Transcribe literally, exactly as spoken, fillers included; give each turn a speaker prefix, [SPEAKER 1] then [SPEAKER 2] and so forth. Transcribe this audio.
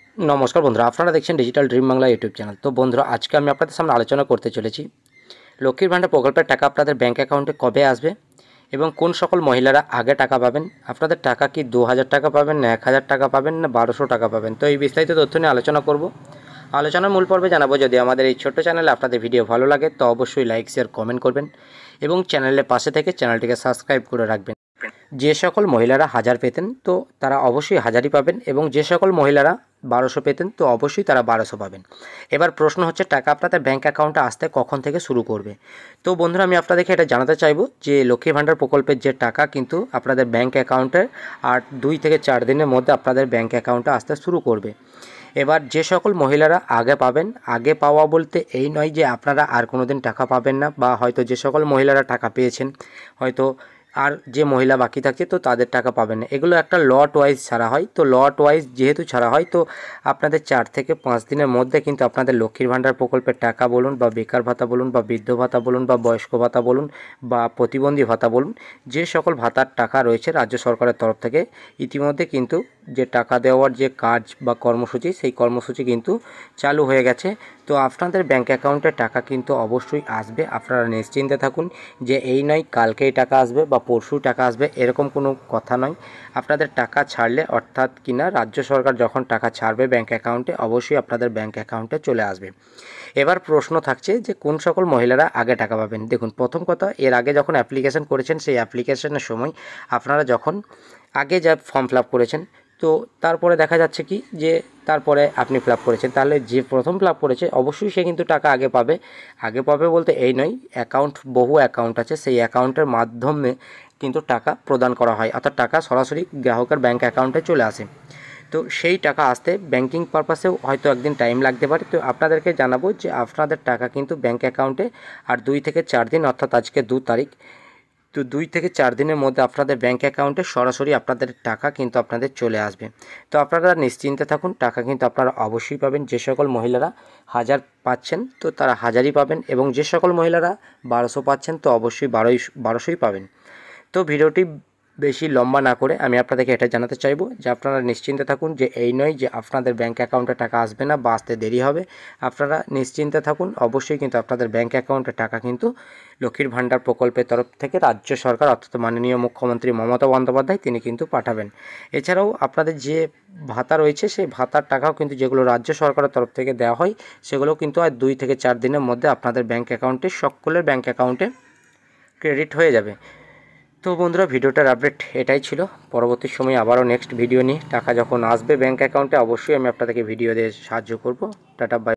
[SPEAKER 1] नमस्कार बंधुरा आपनारा देखছেন digital dream Bangla YouTube channel. तो बंधुरा आज के আমি আপনাদের সামনে আলোচনা করতে চলেছি লক্ষ্মীর ভান্ডার প্রকল্পের টাকা আপনাদের ব্যাংক অ্যাকাউন্টে কবে আসবে এবং কোন সকল মহিলারা আগে টাকা পাবেন। আপনাদের টাকা কি দু হাজার টাকা পাবেন না এক হাজার টাকা পাবেন না বারোশো টাকা পাবেন। তো এই বিস্তারিত তথ্য নিয়ে আলোচনা করব। আলোচনার মূল পর্বে জানাবো, যদি আমাদের এই ছোট্ট চ্যানেলে আপনাদের ভিডিও ভালো লাগে তো অবশ্যই লাইক শেয়ার কমেন্ট করবেন এবং চ্যানেলের পাশে থেকে চ্যানেলটিকে সাবস্ক্রাইব করে রাখবেন। যে সকল মহিলারা হাজার পেতেন তো তারা অবশ্যই হাজারই পাবেন এবং যে সকল মহিলারা বারোশো পেতেন তো অবশ্যই তারা বারোশো পাবেন। এবার প্রশ্ন হচ্ছে টাকা আপনাদের ব্যাঙ্ক অ্যাকাউন্টে আসতে কখন থেকে শুরু করবে। তো বন্ধুরা আমি আপনাদেরকে এটা জানাতে চাইবো যে লক্ষ্মী ভান্ডার প্রকল্পের যে টাকা কিন্তু আপনাদের ব্যাঙ্ক অ্যাকাউন্টে আর দুই থেকে চার দিনের মধ্যে আপনাদের ব্যাঙ্ক অ্যাকাউন্টে আসতে শুরু করবে। এবার যে সকল মহিলারা আগে পাবেন, আগে পাওয়া বলতে এই নয় যে আপনারা আর কোনো দিন টাকা পাবেন না, বা হয়তো যে সকল মহিলারা টাকা পেয়েছেন হয়তো আর যে মহিলা বাকি থাকে তো তাদের টাকা পাবেন না, এগুলো একটা লট ওয়াইজ ছাড়া হয়। তো লট ওয়াইজ যেহেতু ছাড়া হয় তো আপনাদের চার থেকে পাঁচ দিনের মধ্যে কিন্তু আপনাদের লক্ষ্মীর ভান্ডার প্রকল্পের টাকা বলুন বা বেকার ভাতা বলুন বা বৃদ্ধ ভাতা বলুন বা বয়স্ক ভাতা বলুন বা প্রতিবন্ধী ভাতা বলুন, যে সকল ভাতার টাকা রয়েছে রাজ্য সরকারের তরফ থেকে ইতিমধ্যে কিন্তু যে টাকা দেওয়ার যে কাজ বা কর্মসূচি সেই কর্মসূচি কিন্তু চালু হয়ে গেছে। তো আপনাদের ব্যাঙ্ক অ্যাকাউন্টে টাকা কিন্তু অবশ্যই আসবে, আপনারা নিশ্চিন্তে থাকুন যে এই নয় কালকেই টাকা আসবে বা পরশু টাকা আসবে, এরকম কোনো কথা নয়। আপনাদের টাকা ছাড়লে অর্থাৎ কিনা রাজ্য সরকার যখন টাকা ছাড়বে ব্যাঙ্ক অ্যাকাউন্টে অবশ্যই আপনাদের ব্যাঙ্ক অ্যাকাউন্টে চলে আসবে। এবার প্রশ্ন থাকছে যে কোন সকল মহিলারা আগে টাকা পাবেন। দেখুন, প্রথম কথা, এর আগে যখন অ্যাপ্লিকেশন করেছেন সেই অ্যাপ্লিকেশনের সময় আপনারা যখন আগে যা ফর্ম ফিল আপ করেছেন তো তারপরে দেখা যাচ্ছে কি যে তারপরে আপনি ফিল আপ করেছেন, তাহলে যে প্রথম ফিল আপ করেছে অবশ্যই সে কিন্তু টাকা আগে পাবে। আগে পাবে বলতে এই নয়, অ্যাকাউন্ট বহু অ্যাকাউন্ট আছে, সেই অ্যাকাউন্টের মাধ্যমে কিন্তু টাকা প্রদান করা হয়, অর্থাৎ টাকা সরাসরি গ্রাহকের ব্যাঙ্ক অ্যাকাউন্টে চলে আসে। তো সেই টাকা আসতে ব্যাংকিং পারপাসেও হয়তো একদিন টাইম লাগতে পারে। তো আপনাদেরকে জানাবো যে আপনাদের টাকা কিন্তু ব্যাঙ্ক অ্যাকাউন্টে আর দুই থেকে চার দিন, অর্থাৎ আজকে দু তারিখ, তো দুই থেকে চার দিনের মধ্যে আপনাদের ব্যাঙ্ক অ্যাকাউন্টে সরাসরি আপনাদের টাকা কিন্তু আপনাদের চলে আসবে। তো আপনারা নিশ্চিন্তে থাকুন, টাকা কিন্তু আপনারা অবশ্যই পাবেন। যে সকল মহিলারা হাজার পাচ্ছেন তো তারা হাজারই পাবেন এবং যে সকল মহিলারা বারোশো পাচ্ছেন তো অবশ্যই বারোই বারোশোই পাবেন। তো ভিডিওটি বেশি লম্বা না করে আমি আপনাদেরকে এটা জানাতে চাইবো যে আপনারা নিশ্চিন্তে থাকুন যে এই নয় যে আপনাদের ব্যাঙ্ক অ্যাকাউন্টে টাকা আসবে না বা আসতে দেরি হবে। আপনারা নিশ্চিন্তে থাকুন, অবশ্যই কিন্তু আপনাদের ব্যাঙ্ক অ্যাকাউন্টে টাকা কিন্তু লক্ষ্মীর ভান্ডার প্রকল্পের তরফ থেকে রাজ্য সরকার অর্থাৎ মাননীয় মুখ্যমন্ত্রী মমতা বন্দ্যোপাধ্যায় তিনি কিন্তু পাঠাবেন। এছাড়াও আপনাদের যে ভাতা রয়েছে সেই ভাতার টাকাও কিন্তু যেগুলো রাজ্য সরকারের তরফ থেকে দেওয়া হয় সেগুলো কিন্তু আর দুই থেকে চার দিনের মধ্যে আপনাদের ব্যাঙ্ক অ্যাকাউন্টে সকলের ব্যাঙ্ক অ্যাকাউন্টে ক্রেডিট হয়ে যাবে। তো বন্ধুরা ভিডিওটার আপডেট এটাই ছিল। পরবর্তী সময়ে আবারও নেক্সট ভিডিও নিয়ে টাকা যখন আসবে ব্যাঙ্ক অ্যাকাউন্টে অবশ্যই আমি আপনাদেরকে ভিডিও দিয়ে সাহায্য করব। Tata by.